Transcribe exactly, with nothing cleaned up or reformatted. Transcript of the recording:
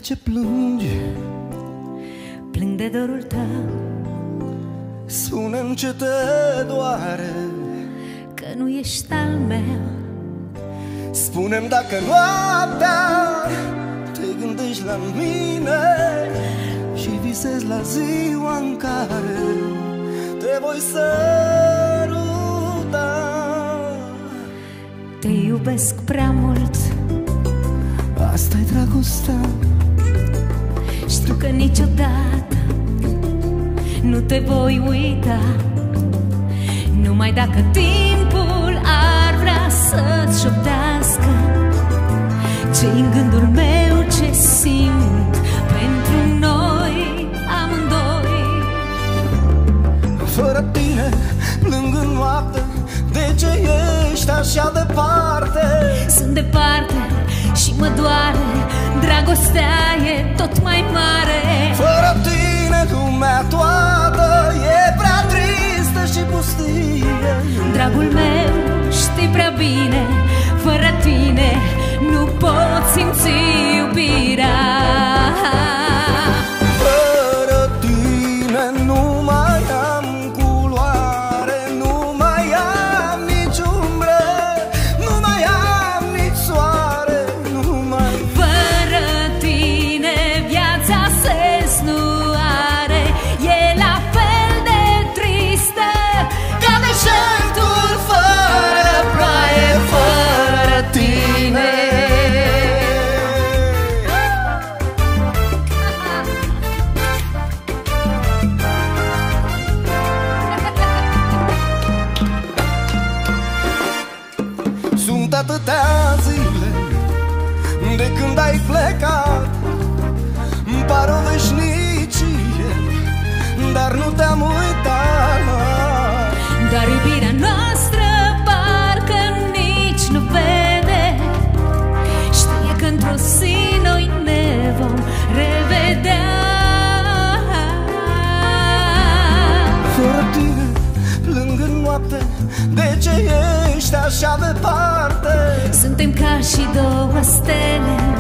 ce plângi, plâng de dorul tău. spune-mi ce te doare, că nu ești al meu. spune-mi dacă noaptea te gândești la mine și visezi la ziua în care te voi săruta. Te iubesc prea mult, asta-i dragostea. știu că niciodată nu te voi uita, numai dacă timpul ar vrea să-ți șoptească ce-i în gândul meu, ce simt pentru noi amândoi. Fără tine plâng în noapte, de ce ești așa departe? Sunt departe și mă doare, dragostea e tot mai mare. Fără tine lumea toată e prea tristă și pustie. Dragul meu, știi prea bine, fără tine nu pot simți iubirea. Fără tine nu mai am culoare, nu mai am nici umbră, nu mai am nici soare, nu mai... Fără tine viața sens nu are, e la fel de tristă ca deșertul fără ploaie. Fără tine Sunt atâtea zile de când ai plecat, îmi par o veșnicie, dar nu te-am uitat. dar iubirea noastră parcă nici nu vede, știe că într-o zi noi ne vom revedea. Fără tine plâng în noapte, de ce ești așa departe? Suntem ca și două stele